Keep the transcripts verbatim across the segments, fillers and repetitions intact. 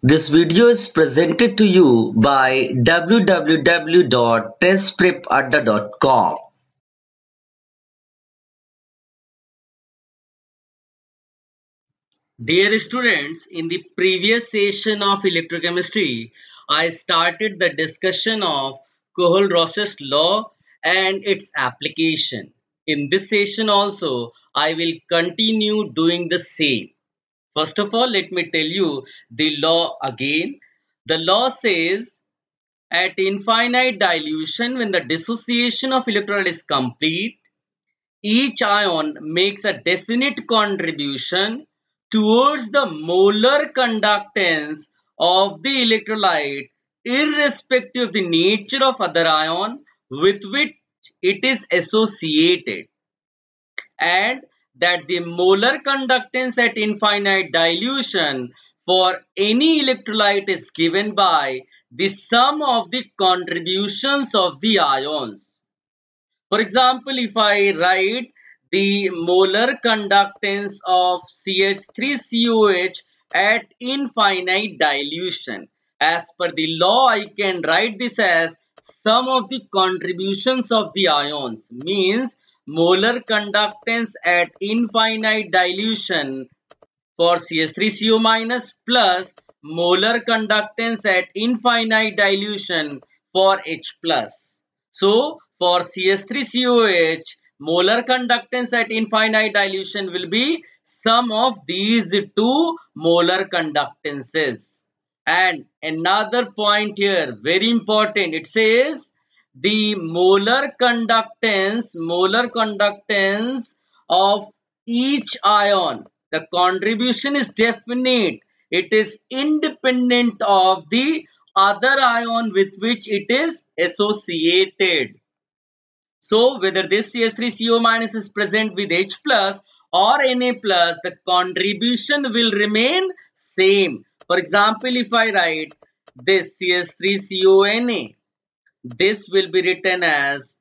This video is presented to you by w w w dot test prep adda dot com. Dear students, in the previous session of electrochemistry, I started the discussion of Kohl-Roche's law and its application. In this session also, I will continue doing the same. First of all, let me tell you the law again. The law says at infinite dilution, when the dissociation of electron is complete, each ion makes a definite contribution towards the molar conductance of the electrolyte irrespective of the nature of other ion with which it is associated, and that the molar conductance at infinite dilution for any electrolyte is given by the sum of the contributions of the ions. For example, if I write the molar conductance of C H three C O H at infinite dilution, as per the law I can write this as sum of the contributions of the ions, means molar conductance at infinite dilution for C H three C O minus plus molar conductance at infinite dilution for H plus. So for C H three C O H, molar conductance at infinite dilution will be sum of these two molar conductances. And another point here, very important, it says the molar conductance, molar conductance of each ion, the contribution is definite. It is independent of the other ion with which it is associated. So whether this C H three C O minus is present with H plus or Na plus, the contribution will remain same. For example, if I write this C H three C O Na, this will be written as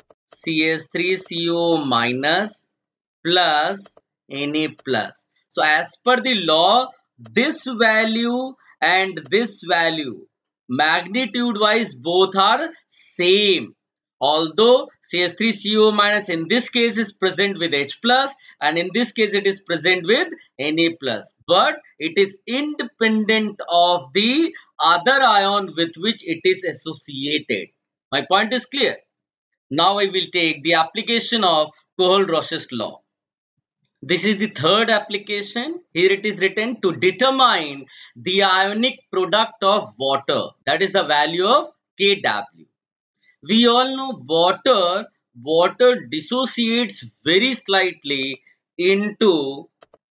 C H three C O minus plus Na plus. So as per the law, this value and this value, magnitude wise, both are same. Although C H three C O minus in this case is present with H plus and in this case it is present with Na plus, but it is independent of the other ion with which it is associated. My point is clear. Now I will take the application of Kohl-Roche's law. This is the third application. Here it is written to determine the ionic product of water, that is the value of K W. We all know water, water dissociates very slightly into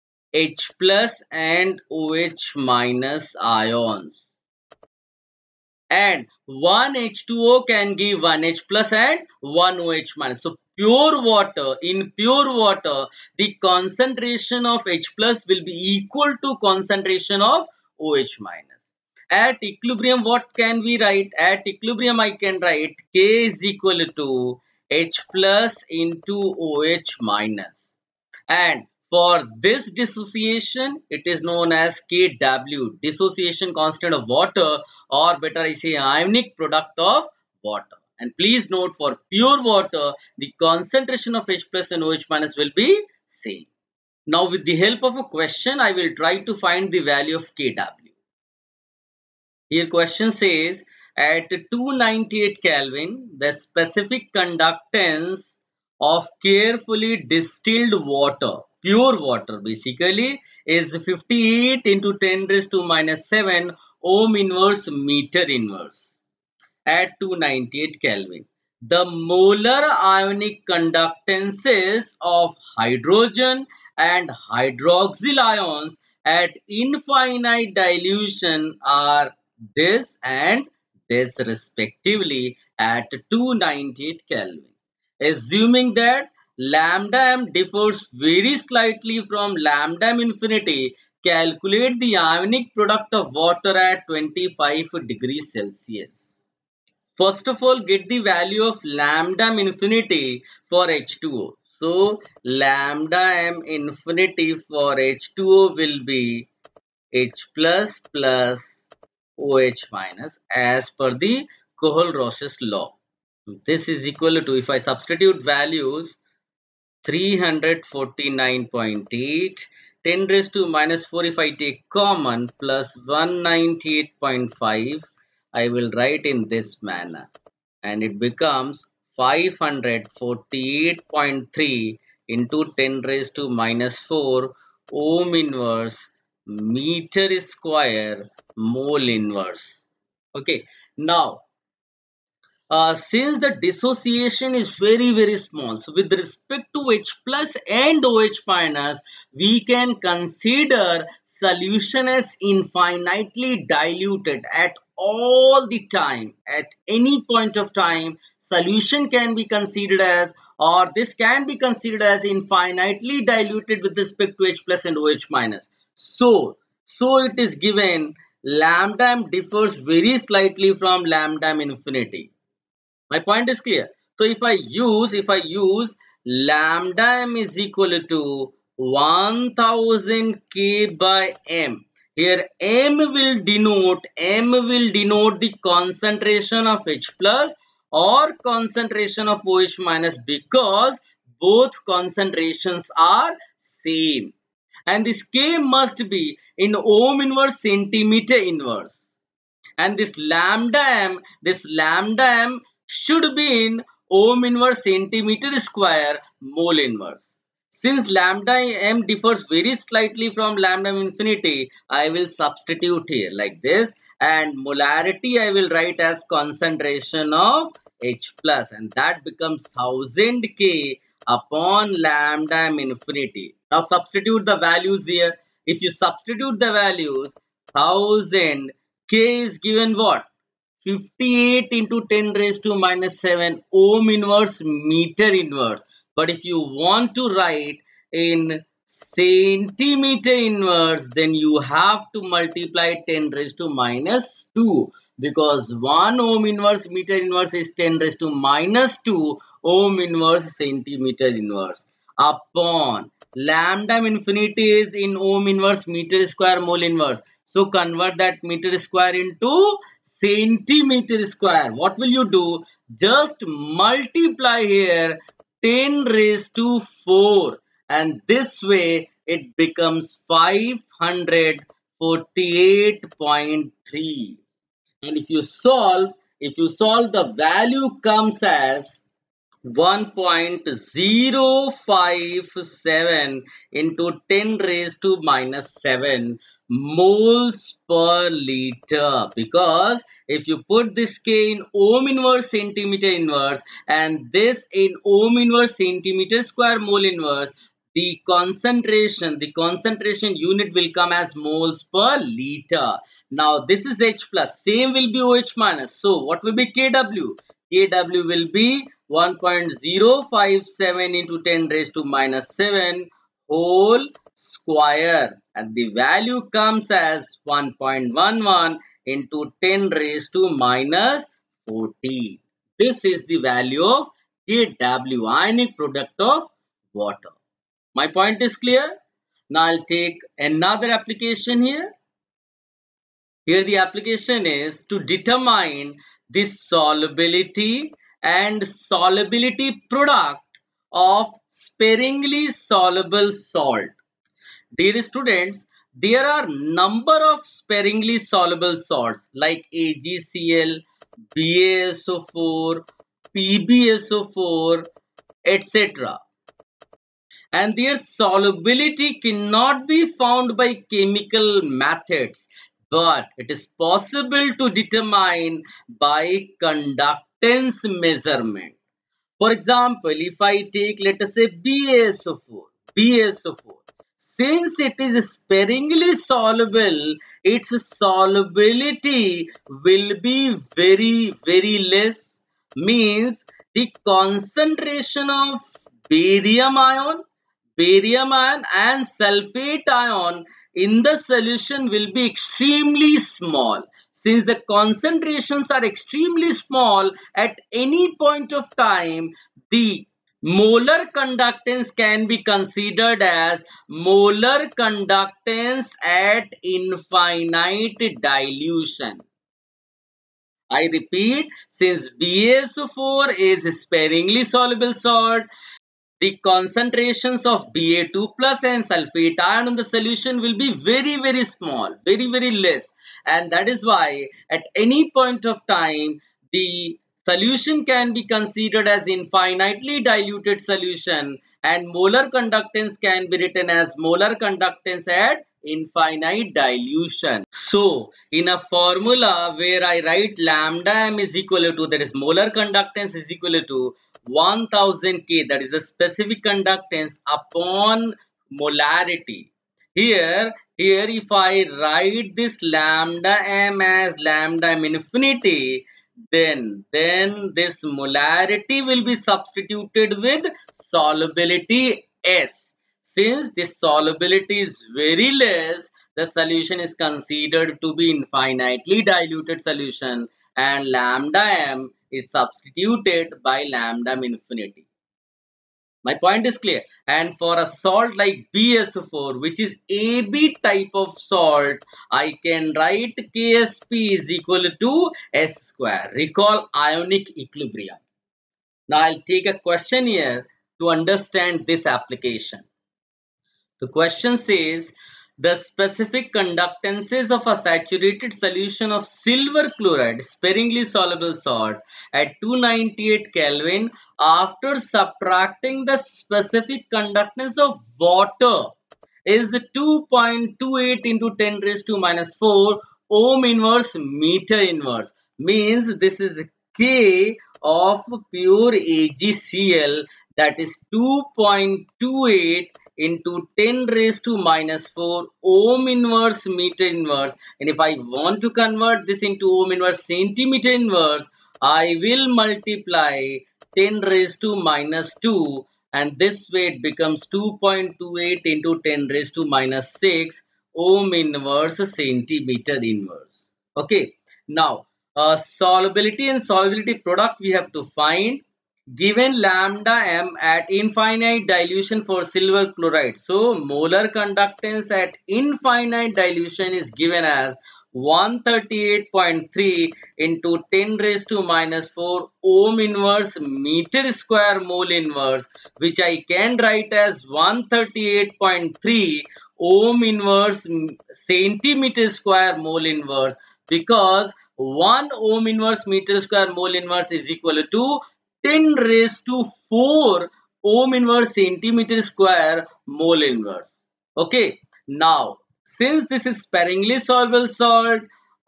H plus and OH minus ions. And one H two O can give one H plus and one OH minus. So pure water, in pure water, the concentration of H plus will be equal to concentration of OH minus. At equilibrium, what can we write? At equilibrium, I can write K is equal to H plus into OH minus. And for this dissociation, it is known as K W, dissociation constant of water, or better I say ionic product of water. And please note, for pure water, the concentration of H plus and OH minus will be same. Now with the help of a question, I will try to find the value of K W. Here question says, at two ninety-eight Kelvin, the specific conductance of carefully distilled water, pure water basically, is fifty-eight into ten raised to minus seven ohm inverse meter inverse at two ninety-eight Kelvin. The molar ionic conductances of hydrogen and hydroxyl ions at infinite dilution are this and this respectively at two ninety-eight Kelvin. Assuming that lambda m differs very slightly from lambda m infinity, calculate the ionic product of water at twenty-five degrees Celsius. First of all, get the value of lambda m infinity for H two O. So lambda m infinity for H two O will be H plus plus OH minus as per the Kohl-Roches law. This is equal to, if I substitute values, three hundred forty-nine point eight, ten raised to minus four if I take common, plus one hundred ninety-eight point five, I will write in this manner, and it becomes five hundred forty-eight point three into ten raised to minus four ohm inverse meter square mole inverse. Okay, now uh, since the dissociation is very very small, so with respect to H plus and OH minus, we can consider solution as infinitely diluted at all the time. At any point of time, solution can be considered as, or this can be considered as, infinitely diluted with respect to H plus and OH minus. So, so it is given lambda m differs very slightly from lambda m infinity. My point is clear. So if I use, if I use lambda m is equal to one thousand K by M. Here M will denote, M will denote the concentration of H plus or concentration of OH minus, because both concentrations are same. And this K must be in ohm inverse centimeter inverse. And this lambda m, this lambda m should be in ohm inverse centimeter square mole inverse. Since lambda m differs very slightly from lambda m infinity, I will substitute here like this, and molarity I will write as concentration of H plus, and that becomes one thousand K upon lambda m infinity. Now substitute the values here. If you substitute the values, one thousand K is given what? fifty-eight into ten raised to minus seven ohm inverse meter inverse. But if you want to write in centimeter inverse, then you have to multiply ten raised to minus two, because one ohm inverse meter inverse is ten raised to minus two ohm inverse centimeter inverse upon lambda infinity is in ohm inverse meter square mole inverse. So convert that meter square into centimeter square. What will you do? Just multiply here ten raised to four, and this way it becomes five hundred forty-eight point three. And if you solve, if you solve, the value comes as one point zero five seven into ten raised to minus seven moles per liter, because if you put this K in ohm inverse centimeter inverse and this in ohm inverse centimeter square mole inverse, the concentration, the concentration unit will come as moles per liter. Now this is H plus, same will be OH minus. So what will be K W? K W will be one point zero five seven into ten raised to minus seven whole square, and the value comes as one point one one into ten raised to minus fourteen. This is the value of K W, ionic product of water. My point is clear. Now I'll take another application here. Here the application is to determine the solubility and solubility product of sparingly soluble salt. Dear students, there are number of sparingly soluble salts like A G C L, B A S O four, P B S O four, et cetera. And their solubility cannot be found by chemical methods, but it is possible to determine by conductance measurement. For example, if I take, let us say, B A S O four, B A S O four, since it is sparingly soluble, its solubility will be very, very less. Means the concentration of barium ion, barium ion and sulfate ion in the solution will be extremely small. Since the concentrations are extremely small, at any point of time, the molar conductance can be considered as molar conductance at infinite dilution. I repeat, since B a S O four is a sparingly soluble salt, the concentrations of B a two plus and sulfate ion in the solution will be very very small, very very less, and that is why at any point of time the solution can be considered as infinitely diluted solution, and molar conductance can be written as molar conductance at infinite dilution. So in a formula where I write lambda m is equal to, that is molar conductance is equal to one thousand K, that is the specific conductance upon molarity. Here, here if I write this lambda m as lambda m infinity, then, then this molarity will be substituted with solubility S. Since this solubility is very less, the solution is considered to be infinitely diluted solution, and lambda m is substituted by lambda m infinity. My point is clear. And for a salt like B S O four, which is A B type of salt, I can write K S P is equal to S square. Recall ionic equilibrium. Now I'll take a question here to understand this application. The question says, the specific conductances of a saturated solution of silver chloride, sparingly soluble salt, at two hundred ninety-eight Kelvin after subtracting the specific conductance of water is two point two eight into ten raised to minus four ohm inverse meter inverse. Means this is K of pure A G C L, that is two point two eight into ten raised to minus four ohm inverse meter inverse, and if I want to convert this into ohm inverse centimeter inverse, I will multiply ten raised to minus two, and this way it becomes two point two eight into ten raised to minus six ohm inverse centimeter inverse. Okay, now uh, solubility and solubility product we have to find. Given lambda m at infinite dilution for silver chloride, so molar conductance at infinite dilution is given as one hundred thirty-eight point three into ten raised to minus four ohm inverse meter square mole inverse, which I can write as one hundred thirty-eight point three ohm inverse centimeter square mole inverse, because one ohm inverse meter square mole inverse is equal to ten raised to four ohm inverse centimeter square mole inverse. Okay, now since this is sparingly soluble salt,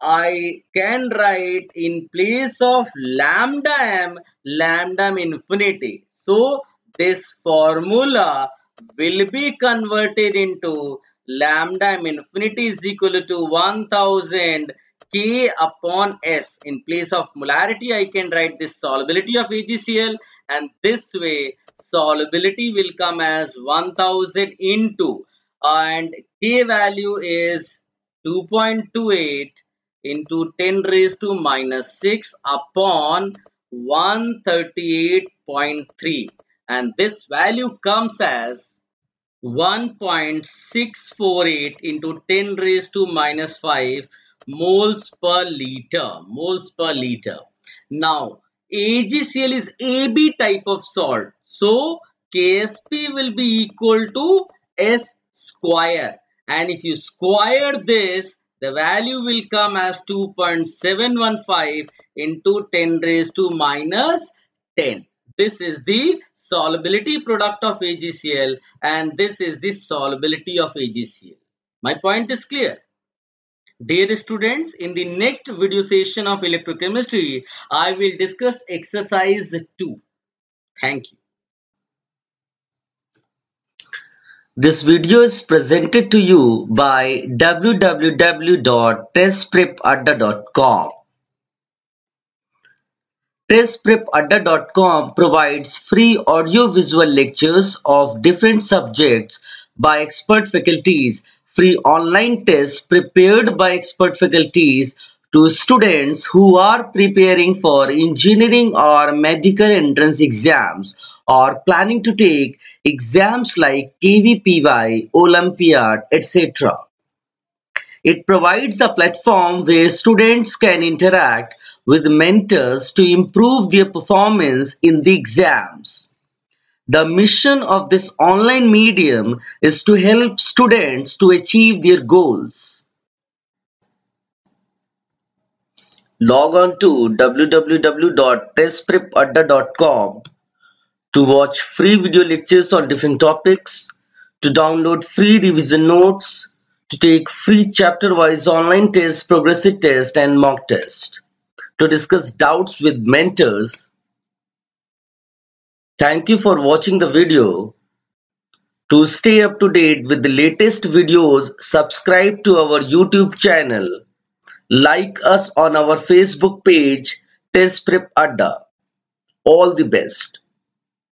I can write in place of lambda m, lambda m infinity. So this formula will be converted into lambda m infinity is equal to one thousand K upon S. In place of molarity, I can write this solubility of A G C L, and this way solubility will come as one thousand into, and K value is two point two eight into ten raised to minus six upon one hundred thirty-eight point three, and this value comes as one point six four eight into ten raised to minus five moles per liter, moles per liter. Now A G C L is A B type of salt, so K S P will be equal to S square, and if you square this, the value will come as two point seven one five into ten raised to minus ten. This is the solubility product of A G C L, and this is the solubility of A G C L. My point is clear. Dear students, in the next video session of electrochemistry, I will discuss exercise two. Thank you. This video is presented to you by w w w dot test prep adda dot com. test prep adda dot com provides free audio-visual lectures of different subjects by expert faculties, free online tests prepared by expert faculties to students who are preparing for engineering or medical entrance exams or planning to take exams like K V P Y, Olympiad, et cetera. It provides a platform where students can interact with mentors to improve their performance in the exams. The mission of this online medium is to help students to achieve their goals. Log on to w w w dot test prep adda dot com to watch free video lectures on different topics, to download free revision notes, to take free chapter-wise online tests, progressive test and mock test, to discuss doubts with mentors. Thank you for watching the video. To stay up to date with the latest videos, subscribe to our YouTube channel. Like us on our Facebook page, Test Prep Adda. All the best.